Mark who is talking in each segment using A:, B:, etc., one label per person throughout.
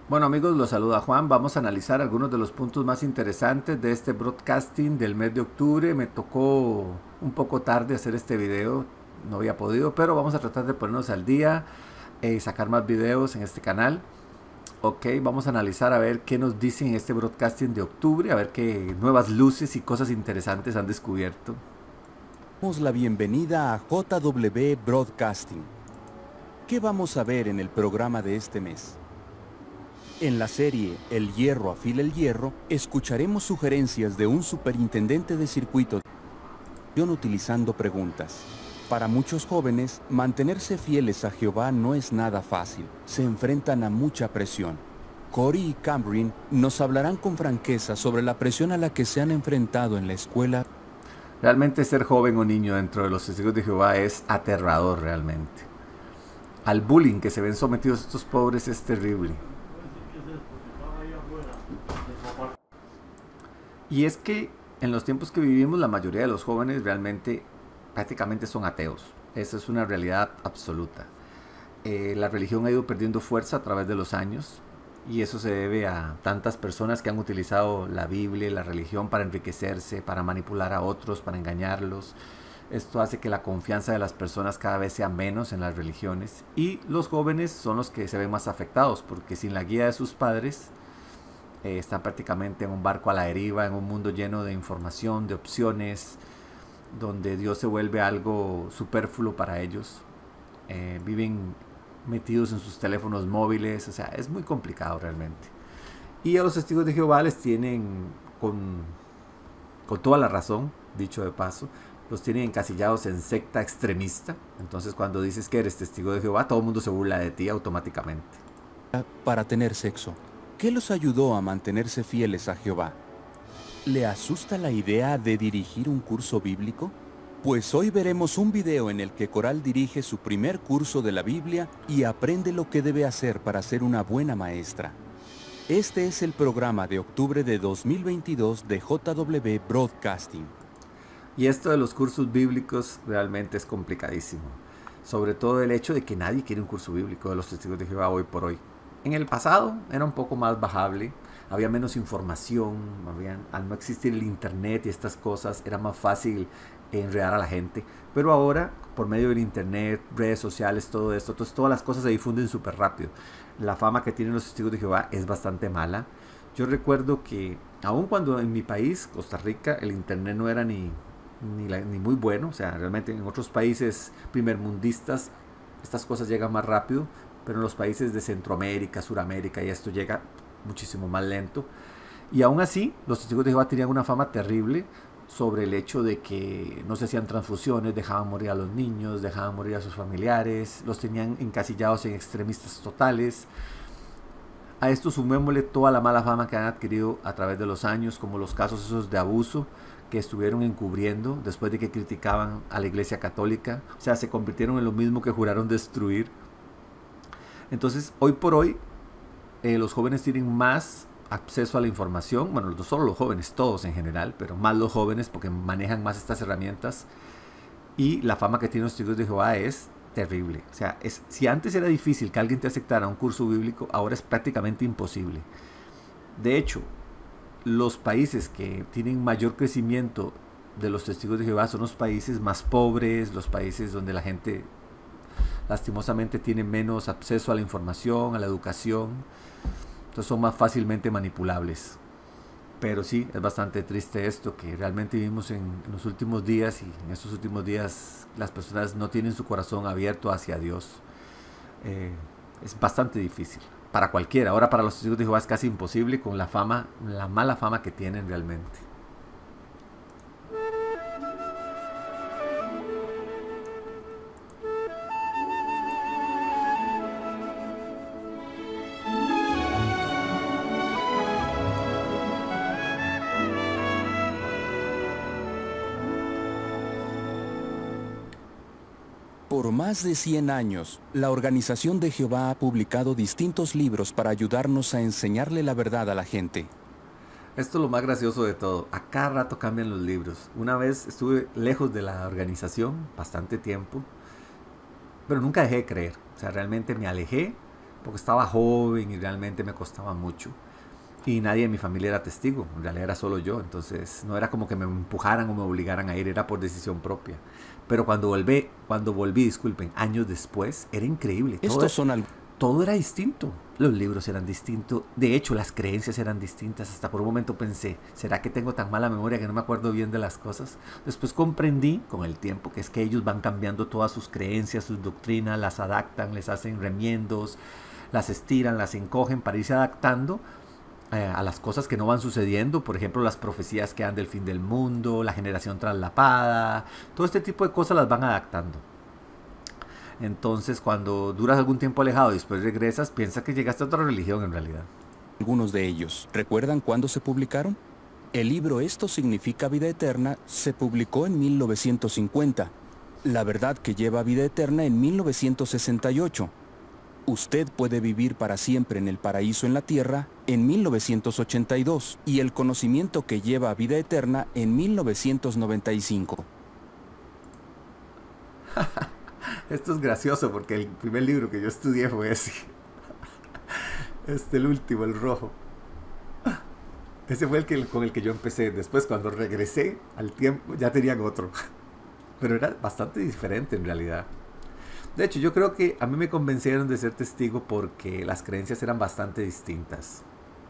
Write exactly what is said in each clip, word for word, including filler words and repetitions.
A: Bueno amigos, los saluda Juan. Vamos a analizar algunos de los puntos más interesantes de este broadcasting del mes de octubre. Me tocó un poco tarde hacer este video, no había podido, pero vamos a tratar de ponernos al día y sacar más videos en este canal. Ok, vamos a analizar a ver qué nos dicen en este broadcasting de octubre, a ver qué nuevas luces y cosas interesantes han descubierto.
B: Damos la bienvenida a J W Broadcasting. ¿Qué vamos a ver en el programa de este mes? En la serie El hierro afila el hierro, escucharemos sugerencias de un superintendente de circuito utilizando preguntas. Para muchos jóvenes, mantenerse fieles a Jehová no es nada fácil. Se enfrentan a mucha presión. Corey y Cameron nos hablarán con franqueza sobre la presión a la que se han enfrentado en la escuela.
A: Realmente ser joven o niño dentro de los testigos de Jehová es aterrador realmente. Al bullying que se ven sometidos estos pobres es terrible. Y es que en los tiempos que vivimos la mayoría de los jóvenes realmente prácticamente son ateos. Esa es una realidad absoluta. Eh, la religión ha ido perdiendo fuerza a través de los años y eso se debe a tantas personas que han utilizado la Biblia y la religión para enriquecerse, para manipular a otros, para engañarlos. Esto hace que la confianza de las personas cada vez sea menos en las religiones y los jóvenes son los que se ven más afectados porque sin la guía de sus padres eh, están prácticamente en un barco a la deriva, en un mundo lleno de información, de opciones, donde Dios se vuelve algo superfluo para ellos. Eh, viven metidos en sus teléfonos móviles, o sea, es muy complicado realmente. Y a los testigos de Jehová les tienen con, con toda la razón, dicho de paso, los tienen encasillados en secta extremista. Entonces cuando dices que eres testigo de Jehová, todo el mundo se burla de ti automáticamente.
B: Para tener sexo. ¿Qué los ayudó a mantenerse fieles a Jehová? ¿Le asusta la idea de dirigir un curso bíblico? Pues hoy veremos un video en el que Coral dirige su primer curso de la Biblia y aprende lo que debe hacer para ser una buena maestra. Este es el programa de octubre de dos mil veintidós de J W Broadcasting.
A: Y esto de los cursos bíblicos realmente es complicadísimo. Sobre todo el hecho de que nadie quiere un curso bíblico de los testigos de Jehová hoy por hoy. En el pasado era un poco más bajable, había menos información, había, al no existir el internet y estas cosas era más fácil enredar a la gente. Pero ahora, por medio del internet, redes sociales, todo esto, entonces todas las cosas se difunden súper rápido. La fama que tienen los testigos de Jehová es bastante mala. Yo recuerdo que aun cuando en mi país, Costa Rica, el internet no era ni, ni, la, ni muy bueno, o sea, realmente en otros países primermundistas estas cosas llegan más rápido, pero en los países de Centroamérica, Suramérica y esto llega muchísimo más lento. Y aún así, los testigos de Jehová tenían una fama terrible sobre el hecho de que no se hacían transfusiones, dejaban morir a los niños, dejaban morir a sus familiares, los tenían encasillados en extremistas totales. A esto sumémosle toda la mala fama que han adquirido a través de los años, como los casos esos de abuso que estuvieron encubriendo después de que criticaban a la Iglesia Católica. O sea, se convirtieron en lo mismo que juraron destruir. Entonces, hoy por hoy, eh, los jóvenes tienen más acceso a la información. Bueno, no solo los jóvenes, todos en general, pero más los jóvenes porque manejan más estas herramientas. Y la fama que tienen los testigos de Jehová es terrible. O sea, es, si antes era difícil que alguien te aceptara un curso bíblico, ahora es prácticamente imposible. De hecho, los países que tienen mayor crecimiento de los testigos de Jehová son los países más pobres, los países donde la gente lastimosamente tiene menos acceso a la información, a la educación, entonces son más fácilmente manipulables. Pero sí, es bastante triste esto, que realmente vivimos en, en los últimos días y en estos últimos días las personas no tienen su corazón abierto hacia Dios. Eh, es bastante difícil para cualquiera. Ahora para los testigos de Jehová es casi imposible con la fama, la mala fama que tienen realmente.
B: Por más de cien años, la Organización de Jehová ha publicado distintos libros para ayudarnos a enseñarle la verdad a la gente.
A: Esto es lo más gracioso de todo. A cada rato cambian los libros. Una vez estuve lejos de la organización, bastante tiempo, pero nunca dejé de creer. O sea, realmente me alejé, porque estaba joven y realmente me costaba mucho. Y nadie de mi familia era testigo, en realidad era solo yo, entonces no era como que me empujaran o me obligaran a ir, era por decisión propia. Pero cuando volví, cuando volví, disculpen, años después, era increíble. Todo,
B: Estos son algunos.
A: todo era distinto. Los libros eran distintos. De hecho, las creencias eran distintas. Hasta por un momento pensé, ¿será que tengo tan mala memoria que no me acuerdo bien de las cosas? Después comprendí con el tiempo que es que ellos van cambiando todas sus creencias, sus doctrinas, las adaptan, les hacen remiendos, las estiran, las encogen para irse adaptando eh, a las cosas que no van sucediendo. Por ejemplo, las profecías que dan del fin del mundo, la generación traslapada, todo este tipo de cosas las van adaptando. Entonces, cuando duras algún tiempo alejado y después regresas, piensas que llegaste a otra religión en realidad.
B: Algunos de ellos. ¿Recuerdan cuándo se publicaron? El libro Esto significa vida eterna se publicó en mil novecientos cincuenta. La verdad que lleva vida eterna en mil novecientos sesenta y ocho. Usted puede vivir para siempre en el paraíso en la tierra en mil novecientos ochenta y dos y El conocimiento que lleva a vida eterna en mil novecientos noventa y cinco.
A: Esto es gracioso porque el primer libro que yo estudié fue ese. Este, el último, el rojo. Ese fue el que, con el que yo empecé. Después, cuando regresé al tiempo, ya tenían otro. Pero era bastante diferente en realidad. De hecho, yo creo que a mí me convencieron de ser testigo porque las creencias eran bastante distintas.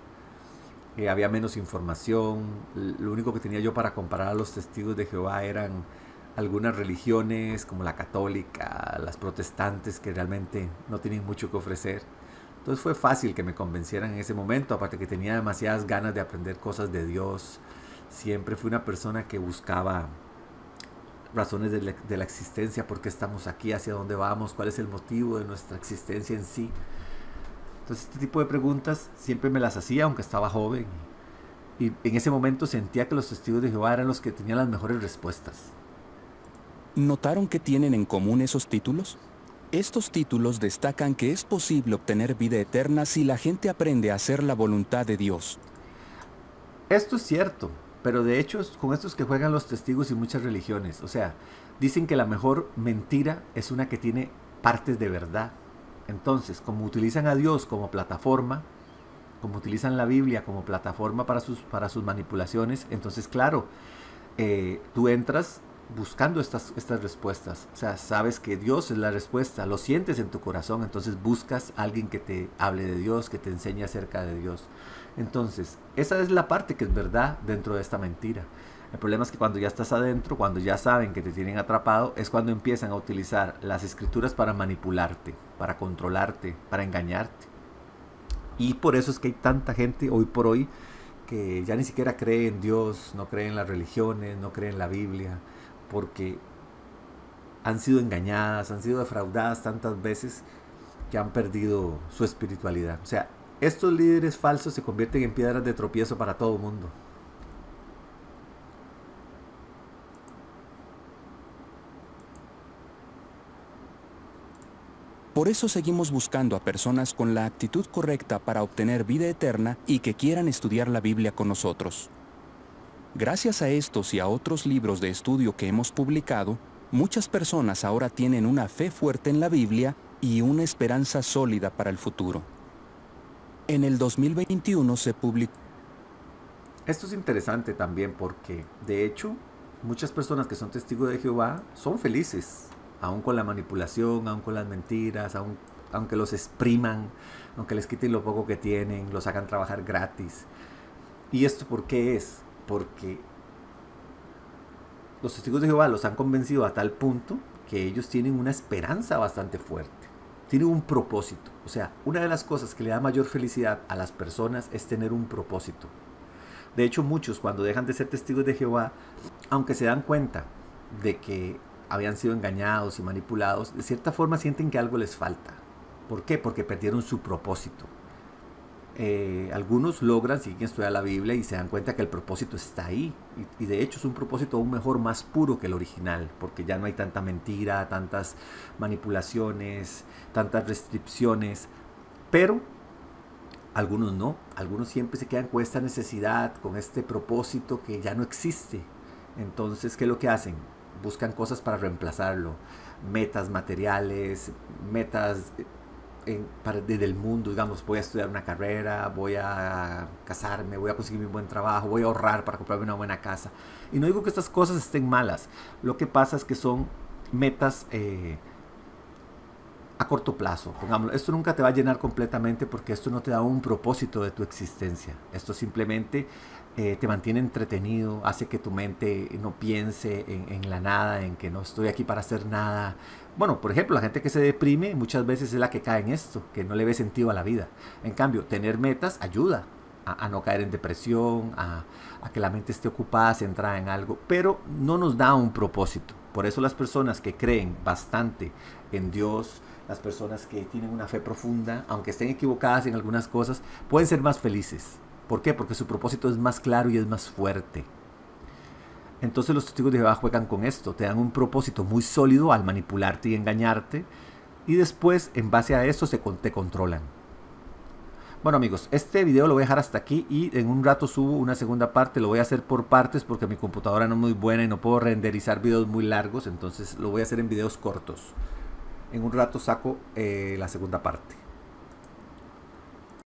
A: Eh, había menos información. Lo único que tenía yo para comparar a los testigos de Jehová eran algunas religiones como la católica, las protestantes, que realmente no tienen mucho que ofrecer. Entonces fue fácil que me convencieran en ese momento, aparte que tenía demasiadas ganas de aprender cosas de Dios. Siempre fui una persona que buscaba razones de la, de la existencia, por qué estamos aquí, hacia dónde vamos, cuál es el motivo de nuestra existencia en sí. Entonces este tipo de preguntas siempre me las hacía, aunque estaba joven. Y en ese momento sentía que los testigos de Jehová eran los que tenían las mejores respuestas.
B: ¿Notaron que tienen en común esos títulos? Estos títulos destacan que es posible obtener vida eterna si la gente aprende a hacer la voluntad de Dios.
A: Esto es cierto, pero de hecho con esto es que juegan los testigos y muchas religiones. O sea, dicen que la mejor mentira es una que tiene partes de verdad. Entonces, como utilizan a Dios como plataforma, como utilizan la Biblia como plataforma para sus, para sus manipulaciones, entonces claro, eh, tú entras buscando estas, estas respuestas. O sea, sabes que Dios es la respuesta, lo sientes en tu corazón, entonces buscas a alguien que te hable de Dios, que te enseñe acerca de Dios. Entonces, esa es la parte que es verdad dentro de esta mentira. El problema es que cuando ya estás adentro, cuando ya saben que te tienen atrapado, es cuando empiezan a utilizar las escrituras para manipularte, para controlarte, para engañarte. Y por eso es que hay tanta gente hoy por hoy que ya ni siquiera cree en Dios, no cree en las religiones, no cree en la Biblia, porque han sido engañadas, han sido defraudadas tantas veces que han perdido su espiritualidad. O sea, estos líderes falsos se convierten en piedras de tropiezo para todo el mundo.
B: Por eso seguimos buscando a personas con la actitud correcta para obtener vida eterna y que quieran estudiar la Biblia con nosotros. Gracias a estos y a otros libros de estudio que hemos publicado, muchas personas ahora tienen una fe fuerte en la Biblia y una esperanza sólida para el futuro. En el dos mil veintiuno se publicó.
A: Esto es interesante también porque, de hecho, muchas personas que son testigos de Jehová son felices, aún con la manipulación, aún con las mentiras, aún, aunque los expriman, aunque les quiten lo poco que tienen, los hagan trabajar gratis. ¿Y esto por qué es? Porque los testigos de Jehová los han convencido a tal punto que ellos tienen una esperanza bastante fuerte. Tienen un propósito. O sea, una de las cosas que le da mayor felicidad a las personas es tener un propósito. De hecho, muchos cuando dejan de ser testigos de Jehová, aunque se dan cuenta de que habían sido engañados y manipulados, de cierta forma sienten que algo les falta. ¿Por qué? Porque perdieron su propósito. Eh, algunos logran, siguen estudiar la Biblia y se dan cuenta que el propósito está ahí. Y, y de hecho es un propósito aún mejor, más puro que el original, porque ya no hay tanta mentira, tantas manipulaciones, tantas restricciones. Pero algunos no, algunos siempre se quedan con esta necesidad, con este propósito que ya no existe. Entonces, ¿qué es lo que hacen? Buscan cosas para reemplazarlo, metas materiales, metas en, para, desde el mundo, digamos, voy a estudiar una carrera, voy a casarme, voy a conseguir un buen trabajo, voy a ahorrar para comprarme una buena casa. Y no digo que estas cosas estén malas, lo que pasa es que son metas eh, a corto plazo. Pongámoslo, esto nunca te va a llenar completamente porque esto no te da un propósito de tu existencia. Esto simplemente eh, te mantiene entretenido, hace que tu mente no piense en, en la nada, en que no estoy aquí para hacer nada. Bueno, por ejemplo, la gente que se deprime muchas veces es la que cae en esto, que no le ve sentido a la vida. En cambio, tener metas ayuda a, a no caer en depresión, a, a que la mente esté ocupada, centrada en algo, pero no nos da un propósito. Por eso las personas que creen bastante en Dios, las personas que tienen una fe profunda, aunque estén equivocadas en algunas cosas, pueden ser más felices. ¿Por qué? Porque su propósito es más claro y es más fuerte. Entonces los testigos de Jehová juegan con esto, te dan un propósito muy sólido al manipularte y engañarte, y después, en base a eso, se te controlan. Bueno amigos, este video lo voy a dejar hasta aquí y en un rato subo una segunda parte. Lo voy a hacer por partes porque mi computadora no es muy buena y no puedo renderizar videos muy largos, entonces lo voy a hacer en videos cortos. En un rato saco eh, la segunda parte.